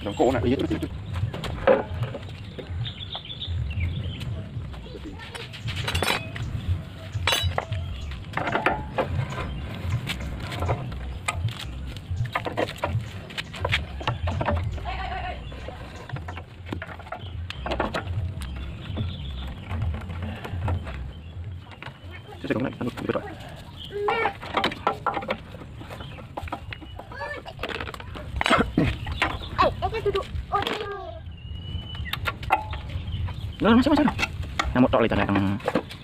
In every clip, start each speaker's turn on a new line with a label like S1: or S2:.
S1: Jongkok nak, iya terus. Saya nak, anu berdoa.
S2: Duduk. Oh,
S1: Nah, masuk. Namuk tok litan yang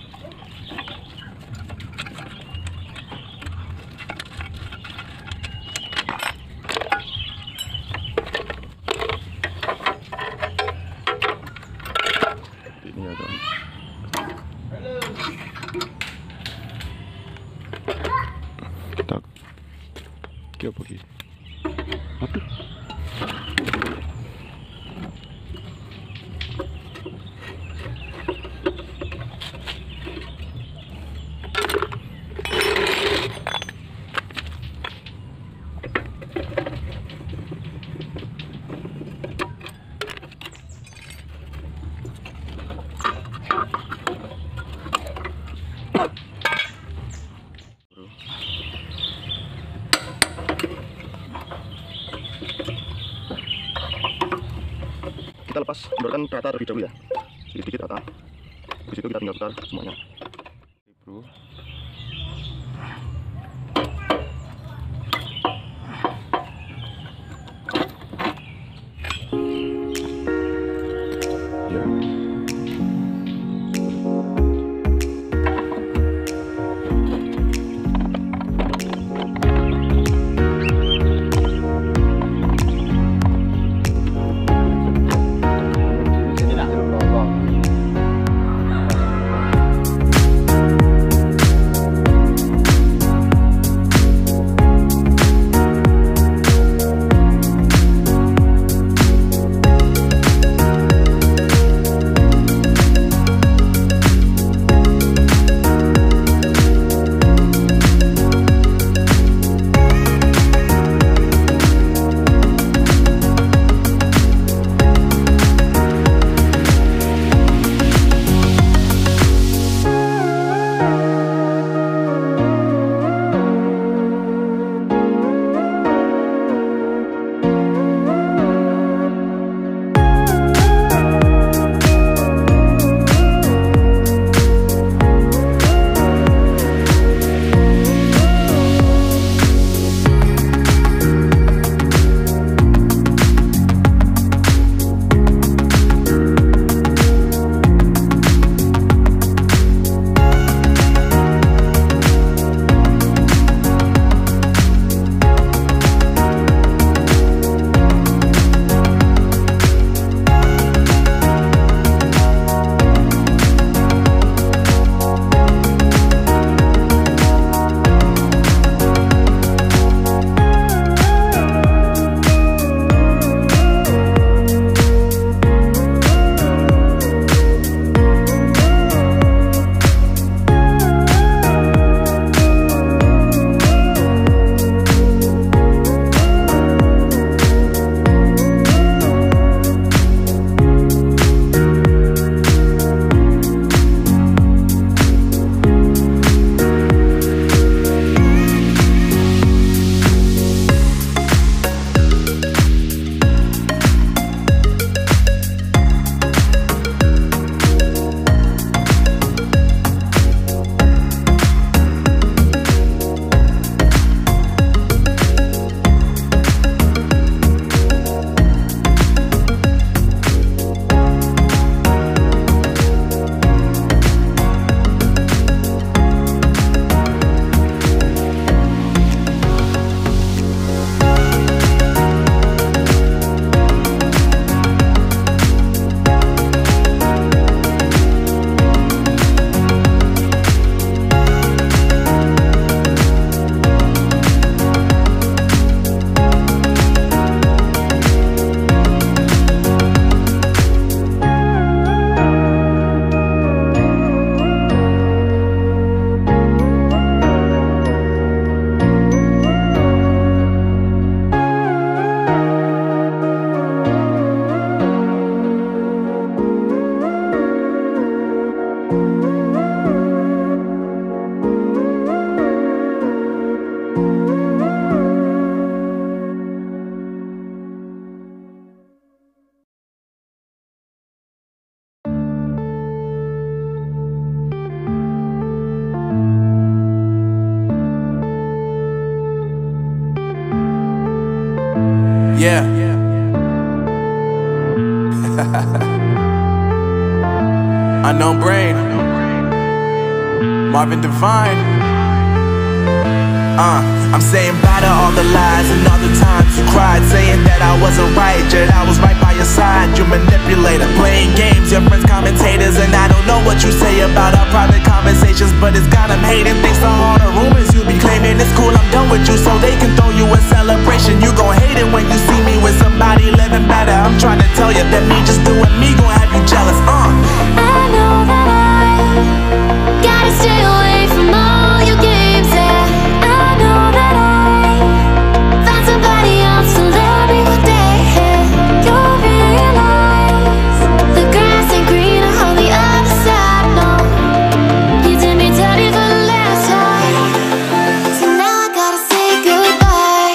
S1: ini ya, kawan. Tak. Kaya apa ki? Aduh. Kita lepas kendorkan rata terlebih dahulu ya, sedikit rata. Di situ kita tinggal putar semuanya. Bro. Ya.
S2: Yeah. Unknown Brain, Marvin Divine. I'm saying bye to all the lies and all the times you cried, saying that I wasn't right, yet I was right by your side. You manipulator, playing games, your friends commentators, and I don't know what you say about our private conversations, but it's got them hating. Thanks to all the rumors you be claiming. It's cool, I'm done with you, so they can throw you a celebration. You gon' hate it when you see me with somebody living better. I'm trying to tell you that me just doing me gon' have you jealous.
S3: I know that I gotta stay away from all your games, yeah. I know that I found somebody else to love me one day, yeah. You'll realize the grass ain't greener on the other side, no. You did me dirty for the last time, so now I gotta say goodbye.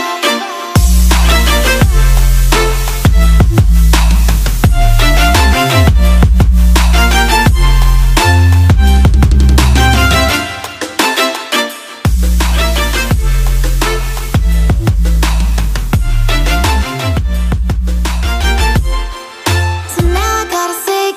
S3: So now I gotta say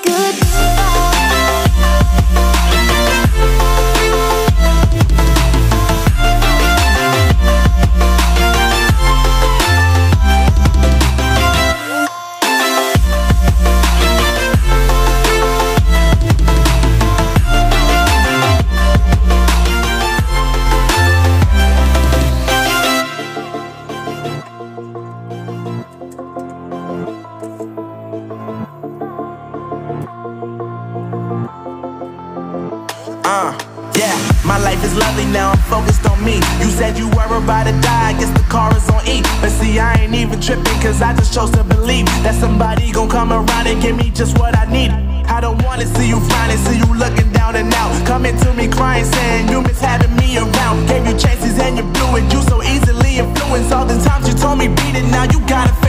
S2: Yeah, my life is lovely now, I'm focused on me. You said you were about to die, I guess the car is on E. But see, I ain't even tripping, cause I just chose to believe that somebody gon' come around and give me just what I need. I don't wanna see you frowning, see you looking down and out, coming to me crying, saying you miss having me around. Gave you chances and you blew it, you so easily influenced. All the times you told me beat it, now you gotta